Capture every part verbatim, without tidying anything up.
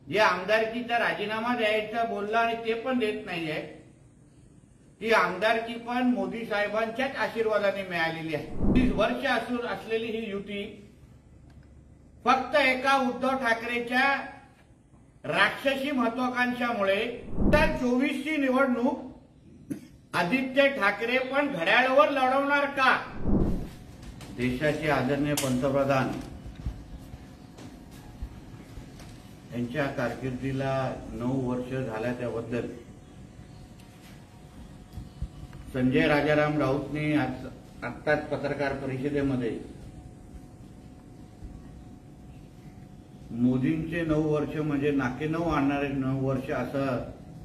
जे आमदारकीचा राजीनामा द्यायचा बोलला आणि ते पण देत नाहीये, ती आमदारकी पण मोदी साहेबांच्याच आशीर्वादाने मिळालेली आहे। तीस वर्ष असून असलेली ही युती फक्त एका उद्धव ठाकरेच्या राक्षसी महत्वाकांक्षामुळे तर चोवीस ची निवडणूक आदित्य ठाकरे पण घड्याळावर लढवणार का? देशाचे आदरणीय पंतप्रधान यांच्या कारकिर्दीला नऊ वर्ष झाल्या त्याबद्दल संजय राजाराम राऊतने आज आत्ताच पत्रकार परिषदेमध्ये मोदींचे नऊ वर्ष म्हणजे नाके नऊ आणणारे नऊ वर्ष असं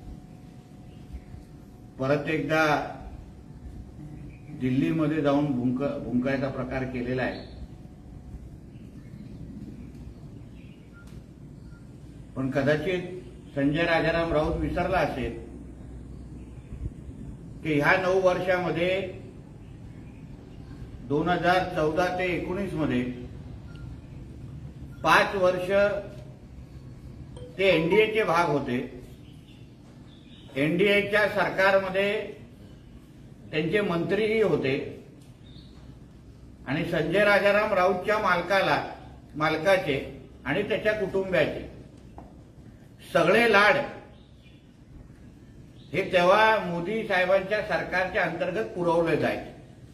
परत एकदा दिल्लीमध्ये जाऊन भुंक भुंकायचा प्रकार केलेला आहे। पण कदाचित संजय राजाराम राऊत विसरला असेल की ह्या नऊ वर्षामध्ये दोन हजार चौदा ते एकोणीस मध्ये पाच वर्ष ते एनडीएचे भाग होते। एनडीएच्या सरकारमध्ये त्यांचे मंत्रीही होते आणि संजय राजाराम राऊतच्या मालकाला मालकाचे आणि त्याच्या कुटुंबाचे सगळे लाड हे तेव्हा मोदी साहेबांच्या सरकारच्या अंतर्गत पुरवले जायचे।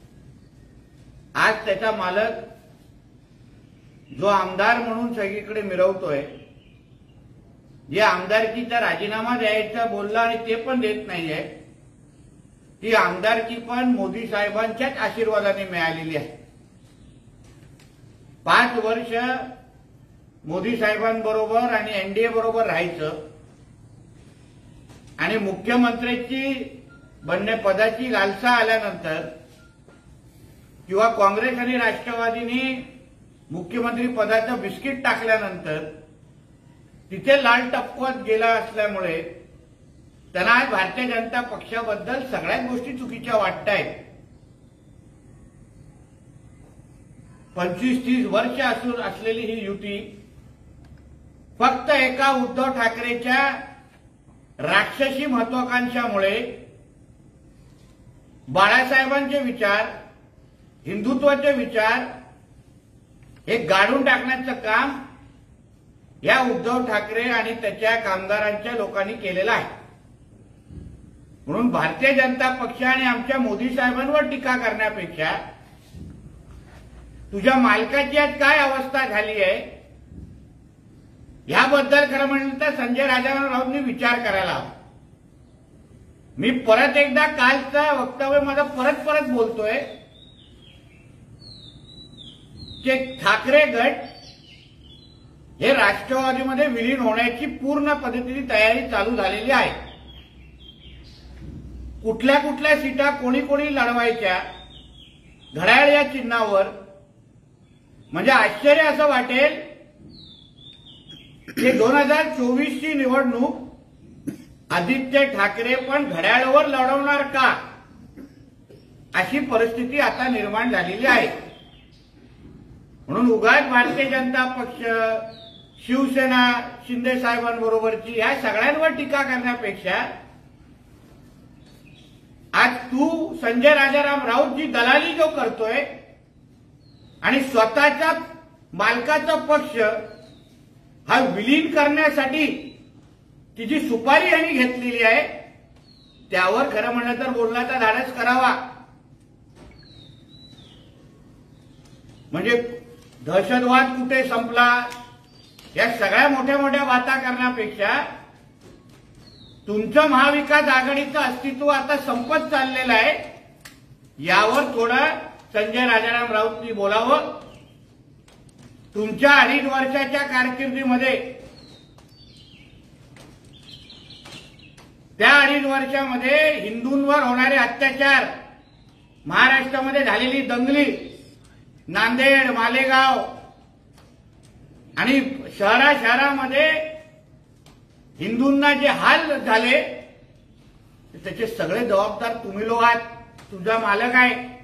आज त्याचा मालक जो आमदार म्हणून सगळीकडे मिरवतोय, जे आमदारकीचा राजीनामा द्यायचा बोलला आणि ते पण देत नाहीये, ती आमदारकी पण मोदी साहेबांच्याच आशीर्वादाने मिळालेली आहे। पाच वर्ष मोदी साहेबांबरोबर आणि एनडीए बरोबर राहायचं आणि मुख्यमंत्र्यांची बनणे पदाची लालसा आल्यानंतर किंवा काँग्रेस आणि राष्ट्रवादीने मुख्यमंत्री पदाचं बिस्किट टाकल्यानंतर तिथे लाल टपकत गेला असल्यामुळे त्यांना आज भारतीय जनता पक्षाबद्दल सगळ्याच गोष्टी चुकीच्या वाटतायत। पंचवीस तीस वर्ष असून असलेली ही युती फक्त एका उद्धव ठाकरेच्या राक्षसी महत्वाकांक्षामुळे बाळासाहेबांचे विचार, हिंदुत्वाचे विचार हे गाडून टाकण्याचं काम या उद्धव ठाकरे आणि त्याच्या कामगारांच्या लोकांनी केलेलं आहे। म्हणून भारतीय जनता पक्ष आणि आमच्या मोदी साहेबांवर टीका करण्यापेक्षा तुझ्या मालकाची आज काय अवस्था झाली आहे याबद्दल खरं म्हणलं तर संजय राजाराम राऊतनी विचार करायला हवा। मी परत एकदा कालचं वक्तव्य माझं परत परत बोलतोय की ठाकरे गट हे राष्ट्रवादीमध्ये विलीन होण्याची पूर्ण पद्धतीने तयारी चालू झालेली आहे। कुठल्या कुठल्या सीटा कोणी कोणी लढवायच्या घड्याळ या चिन्हावर, म्हणजे आश्चर्य असं वाटेल की दोन हजार चोवीस ची निवडणूक आदित्य ठाकरे पण घड्याळावर लढवणार का, अशी परिस्थिती आता निर्माण झालेली आहे। म्हणून उगाच भारतीय जनता पक्ष, शिवसेना, शिंदे साहेबांबरोबरची या सगळ्यांवर टीका करण्यापेक्षा आज तू संजय राजाराम राऊत जी दलाली जो करतोय आणि स्वतःच्या मालकाचा पक्ष हा विलीन करण्यासाठी ती जी सुपारी यांनी घेतलेली आहे त्यावर खरं म्हणलं तर बोलण्याचा धाडस करावा। म्हणजे दहशतवाद कुठे संपला या सगळ्या मोठ्या मोठ्या बाता करण्यापेक्षा तुमचं महाविकास आघाडीचं अस्तित्व आता संपत चाललेलं आहे यावर थोडं संजय राजाराम राऊतनी बोलावं। तुमच्या अडीच वर्षाच्या कारकिर्दीमध्ये त्या अडीच वर्षामध्ये हिंदूंवर होणारे अत्याचार, महाराष्ट्रामध्ये झालेली दंगली, नांदेड, मालेगाव आणि शहरा शहरामध्ये हिंदूंना जे हाल झाले त्याचे सगळे जबाबदार तुम्ही लोक आहात, तुझा मालक आहे।